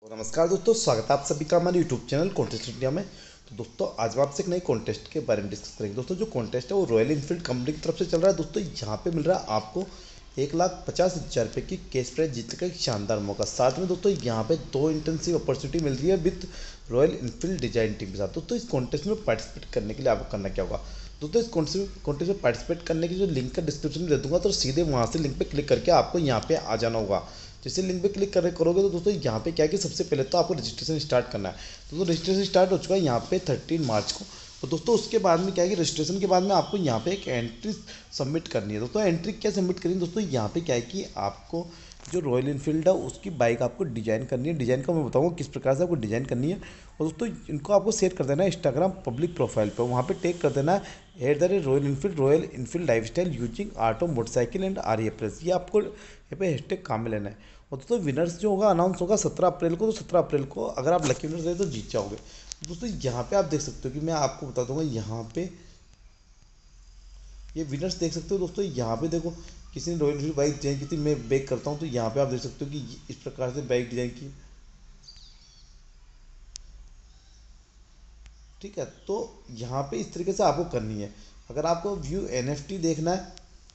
तो नमस्कार दोस्तों, स्वागत है आप सभी का हमारे यूट्यूब चैनल कॉन्टेस्ट इंडिया में। तो दोस्तों आज हम आपसे एक नई कॉन्टेस्ट के बारे में डिस्कस करेंगे। दोस्तों जो कॉन्टेस्ट है वो रॉयल इनफील्ड कंपनी की तरफ से चल रहा है। दोस्तों यहाँ पे मिल रहा है आपको 1,50,000 रुपये की कैश प्राइज जीतने का एक शानदार मौका। साथ में दोस्तों यहाँ पे 2 इंटेंसिव अपॉर्चुनिटी मिल रही है with Royal Enfield design team के साथ। दोस्तों इस कॉन्टेस्ट में पार्टिसिपेट करने के लिए आपको करना क्या होगा, दोस्तों इस कॉन्टेस्ट में पार्टिसिपेट करने की जो लिंक का डिस्क्रिप्शन में दे दूंगा, तो सीधे वहाँ से लिंक पे क्लिक करके आपको यहाँ पे आ जाना होगा। जैसे लिंक पे क्लिक करोगे तो दोस्तों यहाँ पे क्या है कि सबसे पहले तो आपको रजिस्ट्रेशन स्टार्ट करना है। तो रजिस्ट्रेशन स्टार्ट हो चुका है यहाँ पे 13 मार्च को। तो दोस्तों उसके बाद में क्या है कि रजिस्ट्रेशन के बाद में आपको यहाँ पे एक एंट्री सबमिट करनी है। दोस्तों एंट्री क्या सबमिट करनी है, दोस्तों यहाँ पे क्या है कि आपको जो रॉयल इनफील्ड है उसकी बाइक आपको डिजाइन करनी है। डिजाइन का मैं बताऊँगा किस प्रकार से आपको डिजाइन करनी है। और दोस्तों इनको आपको शेयर कर देना है इंस्टाग्राम पब्लिक प्रोफाइल पर, वहाँ पे टैग कर देना है Royal Enfield lifestyle using auto motorcycle and REFS। ये आपको यहाँ पे हैशटैग काम में लेना है। और दोस्तों विनर्स जो होगा अनाउंस होगा 17 अप्रैल को। तो 17 अप्रैल को अगर आप लकी विनर्स रहे तो जीत जाओगे। दोस्तों यहाँ पे आप देख सकते हो कि मैं आपको बता दूंगा, यहाँ पे ये विनर्स देख सकते हो। दोस्तों यहाँ पे देखो किसी ने रॉयल इनफील्ड बाइक डिजाइन की थी, मैं बैक करता हूँ तो यहाँ पे आप देख सकते हो कि इस प्रकार से बाइक डिजाइन की। ठीक है, तो यहाँ पे इस तरीके से आपको करनी है। अगर आपको व्यू NFT देखना है,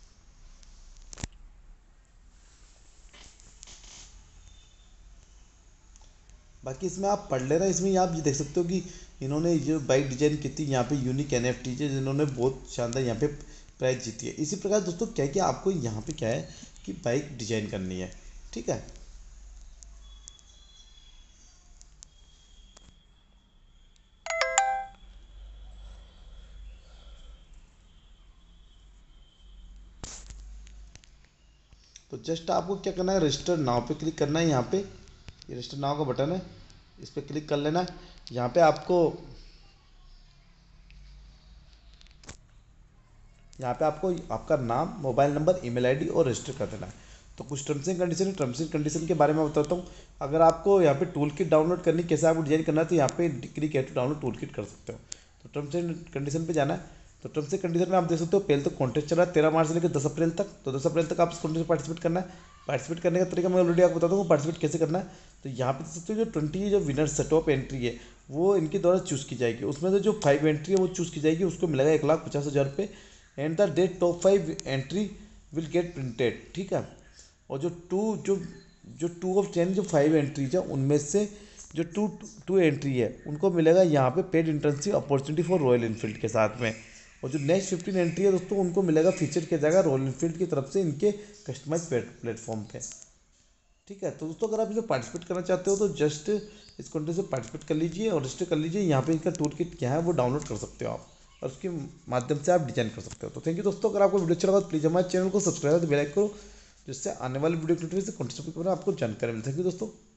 बाकी इसमें आप पढ़ लेना। इसमें आप ये देख सकते हो कि इन्होंने जो बाइक डिजाइन की थी यहाँ पे यूनिक NFT है जिन्होंने बहुत शानदार यहाँ पे प्राइज जीती है। इसी प्रकार दोस्तों क्या है कि आपको यहाँ पे क्या है कि बाइक डिजाइन करनी है। ठीक है, तो जस्ट आपको क्या करना है, रजिस्टर नाउ पे क्लिक करना है। यहाँ पे ये रजिस्टर नाउ का बटन है, इस पर क्लिक कर लेना है। यहाँ पे आपको आपका नाम, मोबाइल नंबर, ईमेल आईडी और रजिस्टर कर देना है। तो कुछ टर्म्स एंड कंडीशन के बारे में बताता हूँ। अगर आपको यहाँ पे टूल किट डाउनलोड करनी, कैसे आपको डिजाइन करना है, तो यहाँ पे क्लिक है तो डाउनलोड टूल किट कर सकते हो। तो टर्म्स एंड कंडीशन पे जाना है। तो टर्म्स एंड कंडीशन में आप देख सकते हो पहले तो कॉन्टेस्ट चल रहा है 13 मार्च से लेकर 10 अप्रैल तक। तो 10 अप्रैल तक आप इस कॉन्टेस्ट में पार्टिसिपेट करना है। पार्टिसिपेट करने का तरीका मैं ऑलरेडी आपको बता दूँगा पार्टिसिपेट कैसे करना है। तो यहाँ पे देख सकते हो जो 20 जो विनर्स है, टॉप एंट्री है, वो इनके द्वारा चूज़ की जाएगी। उसमें से जो 5 एंट्री है वो चूज़ की जाएगी, उसको मिलेगा 1,50,000 रुपये। And the that top 5 entry will get printed. ठीक है, और जो 2 of 10 जो 5 एंट्रीज है उनमें से जो टू एंट्री है उनको मिलेगा यहाँ पे paid internship opportunity for Royal Enfield के साथ में। और जो नेक्स्ट 15 एंट्री है दोस्तों उनको मिलेगा फीचर किया जाएगा रॉयल इनफील्ड की तरफ से इनके कस्टमाइज प्लेटफॉर्म पे। ठीक है, तो दोस्तों अगर आप इसमें पार्टिसिपेट करना चाहते हो तो जस्ट इस कॉन्टेस्ट में पार्टिसिपेट कर लीजिए और रजिस्टर कर लीजिए। यहाँ पे इनका टूल किट क्या है वो डाउनलोड कर सकते हो आप, और उसके माध्यम से आप डिजाइन कर सकते हो। तो थैंक यू दोस्तों, अगर आपको वीडियो अच्छा लगा तो प्लीज़ हमारे चैनल को सब्सक्राइब और बेल आइकन करो, जिससे आने वाली वीडियो के नोटिफिकेशन कॉन्टेस्ट के बारे में आपको जानकारी मिल। थैंक यू दोस्तों।